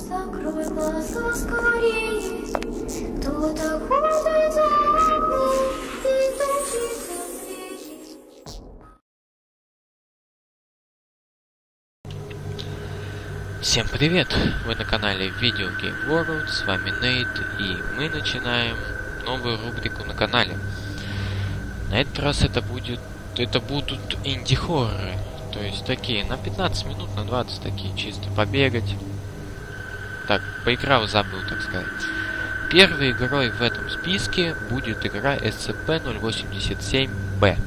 Закрой глаза скорее, кто-то ходит за окном и стучится в двери. Всем привет! Вы на канале Video Game World, с вами Нейт, и мы начинаем новую рубрику на канале. На этот раз это будут инди-хорроры, то есть такие на 15 минут, на 20 такие, чисто побегать. Так, поиграл, забыл, так сказать. Первой игрой в этом списке будет игра SCP-087-B.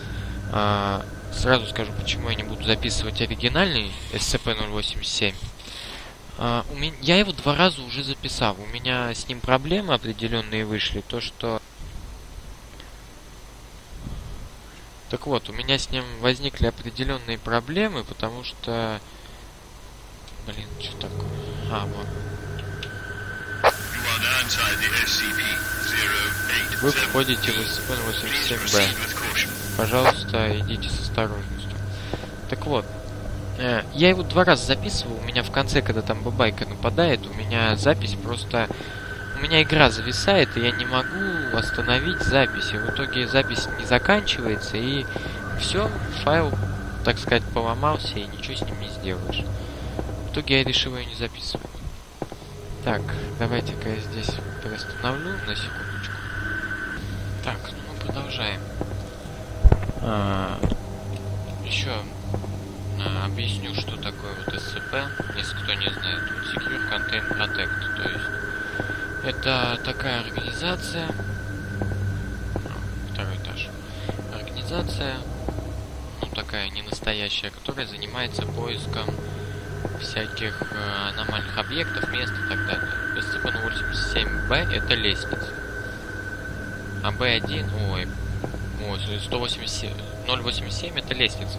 Сразу скажу, почему я не буду записывать оригинальный SCP-087. Я его 2 раза уже записал. У меня с ним проблемы определенные вышли. То, что... Так вот, у меня с ним возникли определенные проблемы, потому что... Блин, что такое? Вот. Вы входите в SCP-087-B. Пожалуйста, идите с осторожностью. Так вот, я его 2 раза записывал. У меня в конце, когда там бабайка нападает, у меня запись просто... У меня игра зависает, и я не могу остановить запись. И в итоге запись не заканчивается, и все, файл, так сказать, поломался, и ничего с ним не сделаешь. В итоге я решил ее не записывать. Так, давайте-ка я здесь приостановлю на секундочку. Так, ну мы продолжаем. Еще объясню, что такое вот SCP, если кто не знает. Вот Secure Content Protect, то есть это такая организация, второй этаж, организация, ну такая не настоящая, которая занимается поиском всяких аномальных объектов, мест и так далее. SCP-087-B это лестница, а B1, 087 это лестница.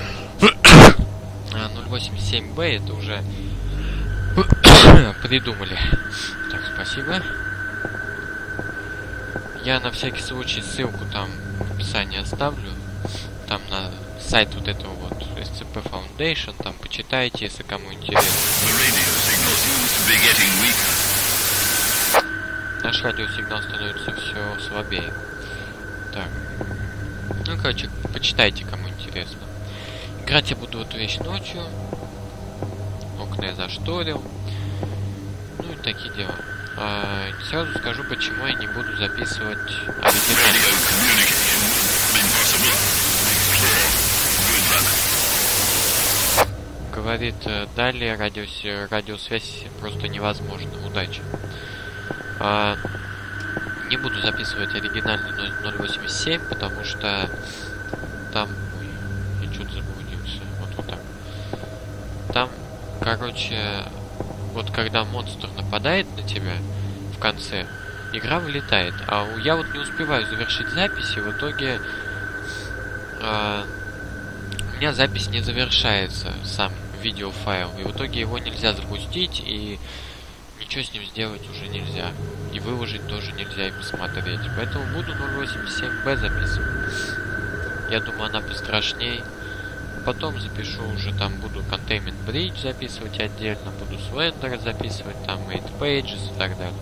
087-B это уже придумали. Так, спасибо. Я на всякий случай ссылку там в описании оставлю. Там на сайт вот этого вот SCP Foundation. Там почитайте, если кому интересно. Наш радиосигнал становится все слабее. Так. Ну, короче, почитайте, кому интересно. Играть я буду в эту вещь ночью. Окна я зашторил. Ну и такие дела. Сразу скажу, почему я не буду записывать оригинальный. Говорит, далее радиосвязь просто невозможно. Удачи. Не буду записывать оригинальный 087, потому что там... Ой, я что-то заблудился. Вот так. Там, короче, вот когда монстр нападает на тебя в конце, игра вылетает. А я вот не успеваю завершить запись, и в итоге у меня запись не завершается, сам видеофайл. И в итоге его нельзя запустить, и ничего с ним сделать уже нельзя. И выложить тоже нельзя и посмотреть. Поэтому буду 087-B записывать. Я думаю, она пострашней. Потом запишу уже, там буду Containment Breach записывать отдельно. Буду Slender записывать, там 8 Pages и так далее.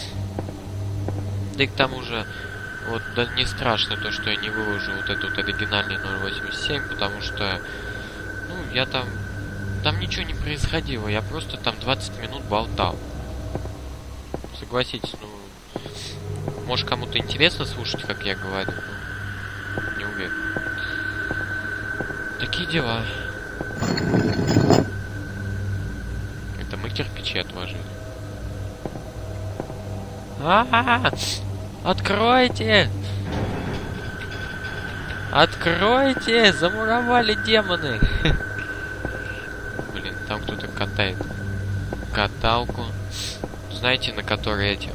Да и к тому же, вот да не страшно то, что я не выложу вот этот оригинальный 087, потому что, ну, я там ничего не происходило. Я просто там 20 минут болтал. Согласитесь, ну, может кому-то интересно слушать, как я говорю, но не уверен. Такие дела. Это мы кирпичи отложили. Откройте! Откройте! Замуровали демоны! Блин, там кто-то катает каталку. Знаете, на которой эти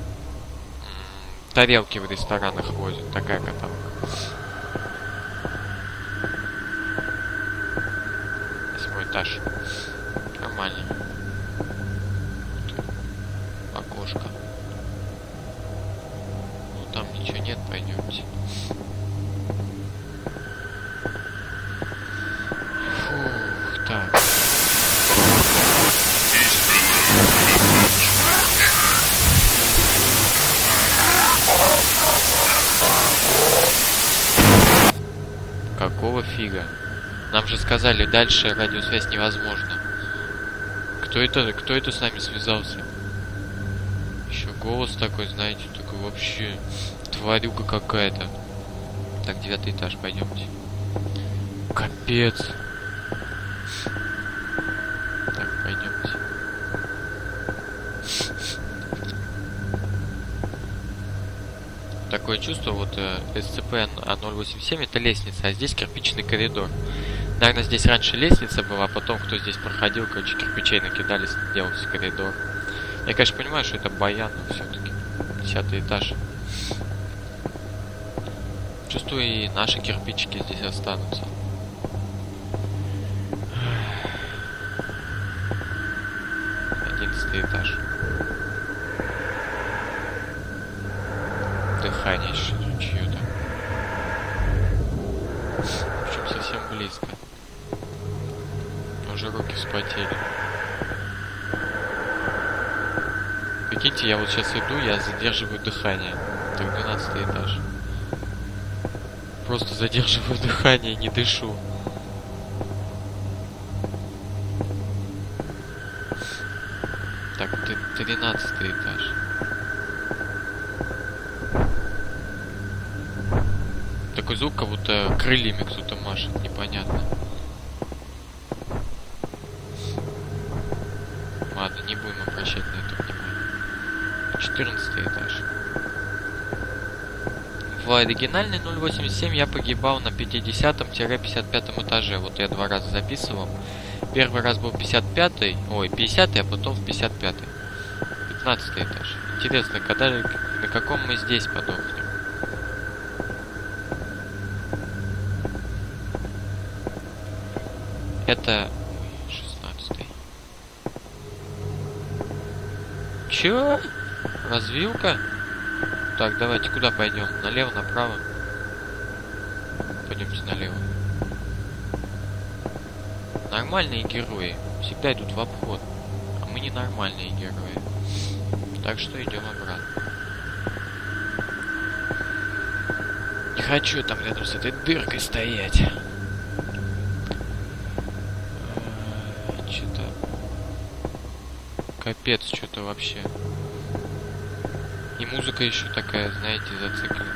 тарелки в ресторанах возят. Такая каталка. 8 этаж. Нормально. Окошко. Ну там ничего нет, пойдемте. Фух, так. Какого фига? Нам же сказали, дальше радиосвязь невозможна. Кто это с нами связался? Еще голос такой, знаете, такой вообще тварюга какая-то. Так, 9-й этаж, пойдемте. Капец. Так, пойдемте. Такое чувство, вот SCP-087 это лестница, а здесь кирпичный коридор. Наверное, здесь раньше лестница была, а потом кто здесь проходил, короче, кирпичей накидали, делался коридор. Я, конечно, понимаю, что это баян, но все-таки 10-й этаж. Чувствую, и наши кирпичики здесь останутся. Этаж. Дыхание чьё-то. Причем совсем близко. Уже руки вспотели. Прикиньте, я вот сейчас иду, я задерживаю дыхание. Так, 12-й этаж. Просто задерживаю дыхание, не дышу. Так, 13-й этаж. Такой звук, как будто крыльями кто-то машет, непонятно. Ладно, не будем обращать на это внимание. 14-й этаж. В оригинальной 087 я погибал на 50-55 этаже. Вот я 2 раза записывал. Первый раз был 55-й, ой, 50-й, а потом в 55-й. 15-й этаж. Интересно, на каком мы здесь подохнем? Это 16-й. Чё? Развилка? Так, давайте куда пойдем? Налево, направо? Пойдемте налево. Нормальные герои всегда идут в обход, а мы не нормальные герои. Так что идем обратно. Не хочу там рядом с этой дыркой стоять. Что-то... Капец, что-то вообще. И музыка еще такая, знаете, зацикленная.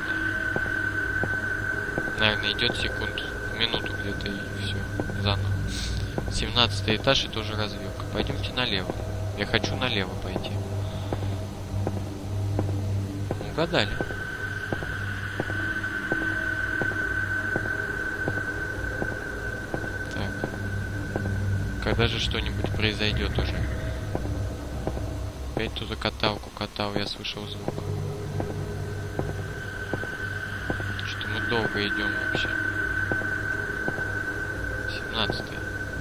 Наверное, идет минуту где-то и все. Заново. 17 этаж и тоже развилка. Пойдемте налево. Я хочу налево пойти. Угадали. Так. Когда же что-нибудь произойдет уже? Опять кто-то каталку катал, я слышал звук. Что мы долго идем вообще. 17-й.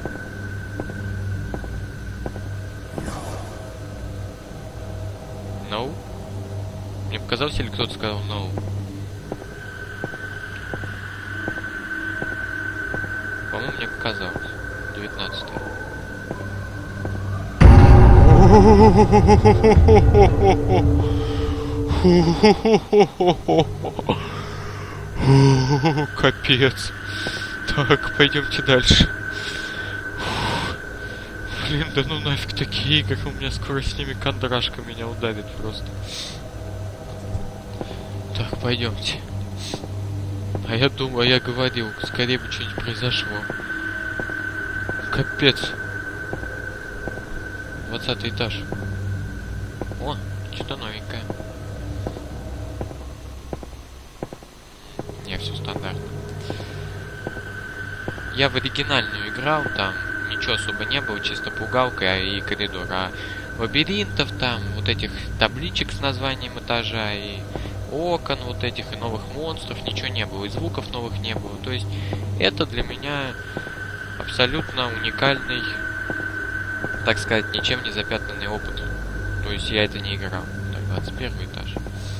No? Мне показалось, или кто-то сказал no? По-моему, мне показалось. 19-й. Капец. Так, пойдемте дальше. Блин, да ну нафиг такие игры, у меня скоро с ними кондрашка меня удавит просто. Так, пойдемте. А я думаю, я говорил, скорее бы что-нибудь произошло. Капец. 20 этаж. О, что-то новенькое. Не, все стандартно. Я в оригинальную играл, там ничего особо не было, чисто пугалка и коридор. А лабиринтов там, вот этих табличек с названием этажа и окон вот этих, и новых монстров, ничего не было, и звуков новых не было. То есть это для меня абсолютно уникальный, так сказать, ничем не запятнанный опыт. То есть я это не играл. Так, 21 этаж.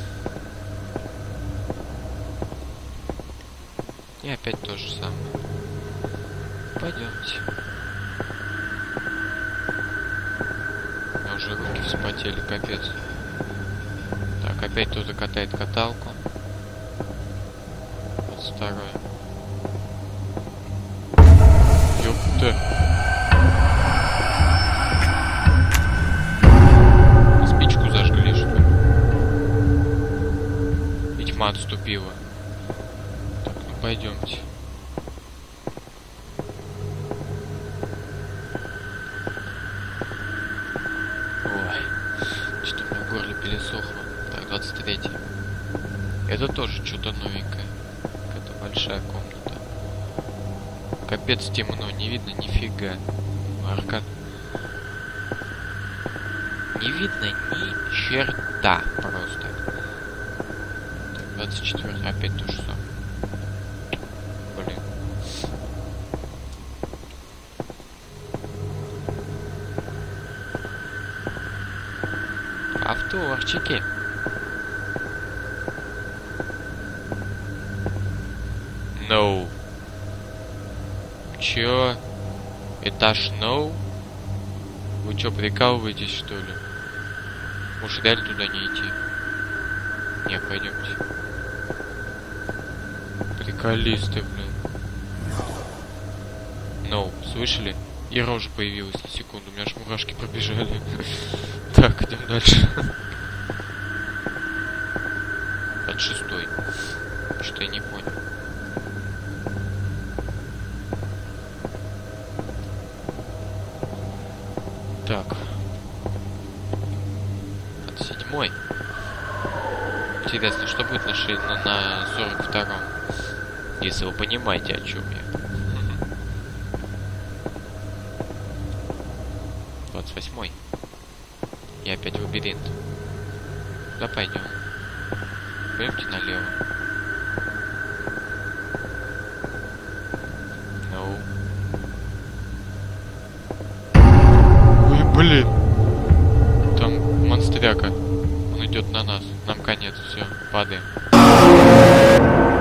И опять то же самое. Пойдемте. У меня уже руки вспотели, капец. Так, опять кто-то катает каталку. Вот второй. это? Спичку зажгли, что ли? И тьма отступила. Так, ну пойдемте. Ой, что-то у меня в горле пересохло. Так, 23-й. Это тоже что-то новенькое. Какая-то большая комната. Капец темно, не видно нифига. Аркад. Не видно ни черта просто. Так, 24 опять то же самое. Блин. Авторчики. No. Чё? Этаж no? Вы чё, прикалываетесь, что ли? Может, реально туда не идти? Не, пойдемте. Приколисты, блин. No, слышали? Ира уже появилась на секунду, у меня аж мурашки пробежали. Так, идем дальше. 26-й. Что-то я не понял. Так. 27-й. Интересно, что будет на 42-м? Если вы понимаете, о чем я. 28-й. И опять лабиринт. Куда пойдем? Пойдемте налево. No. Ой, блин. Там монстряка. Он идет на нас. Нам конец. Все, падаем.